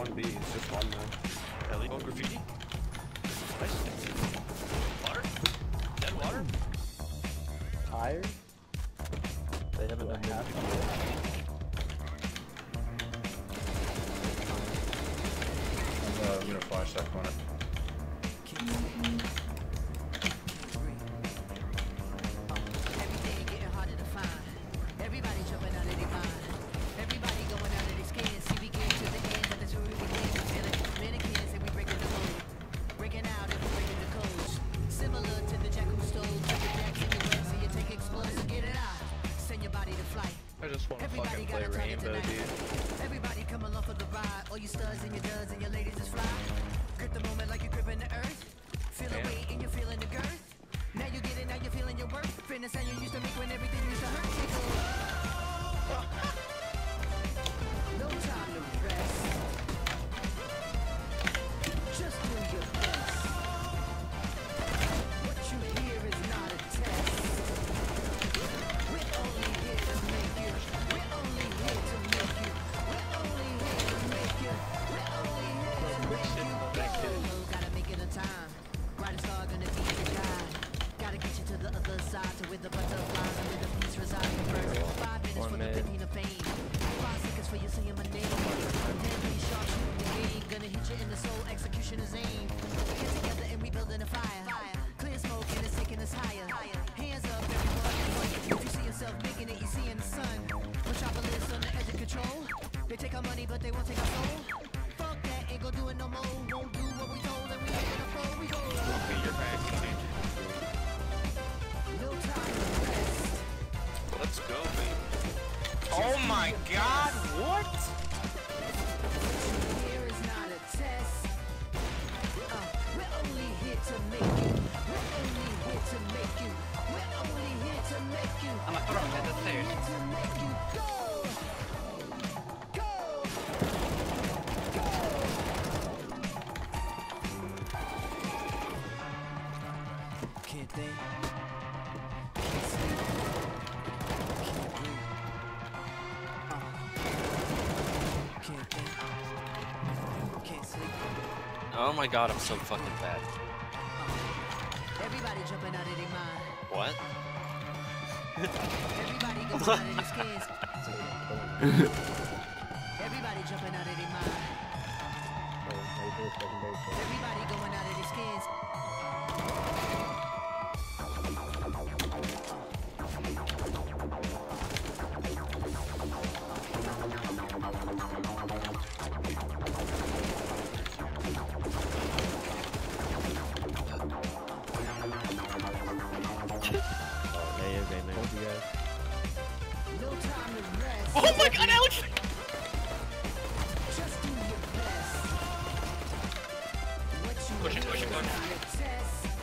on B. It's just one man. Ellie. Oh, graffiti. Nice. Water? Dead water? Tired? They haven't done half of it. I'm gonna flash that corner. Everything getting harder to find. Everybody jumping out of their mind. Everybody going out of their skin. See, we came to the end, but that's where we begin. Feeling mannequins and we breaking the mold. Breaking out and we breaking the codes. Similar to the jack who stole. Take your jacks in your web so you take explosive. Get it out. Send your body to flight. I just want to fucking play Rainbow, dude. Everybody come along for the ride. All you studs and your duds and your ladies is fly. Grip the moment like you're gripping the earth. Feel the weight and you're feeling the girth. Now you get it, now you're feeling your worth. Fitness and you used to make when everything used to hurt. Take no time to rest. Just do your best. What you hear is not a test. We're only here to make you. We're only here to make you. We're only here to make you. We're only here to make you. Gotta make it a time. Brightest star gonna be the guide. Gotta get you to the other side, to where the butterflies and where the peace reside. First 5 minutes for the 15 of fame. 5 seconds for you saying my name. 10 sharp shooting the game. Gonna hit you in the soul, execution is aim. Get together and we building a fire. Clear smoke and it's taking us higher. Hands up, everyone. If you see yourself making it, you see in the sun. Metropolis on the edge of control. They take our money, but they won't take our soul. Fuck that, ain't gon' do it no more. Won't do what we told, and we ain't gonna pro. We go. Be your back, dude. No time to rest. Let's go, baby. Oh my god, what? Here is not a test. We're only here to make you. We're only here to make you. We're only here to make you. I'm gonna throw him at the stairs. Here to make you go. Go. Go. Can't think. Can't sleep. Can't breathe. Can't think. Can't sleep. Oh my god, I'm so fucking bad. Everybody jumping out of their mind. What? Everybody going out of their skins. Everybody jumping out of their mind. Everybody going out of their skins. No time to rest. Oh my god, Alex! Just do your best. What you Push it, push it, push it. hear is not a test.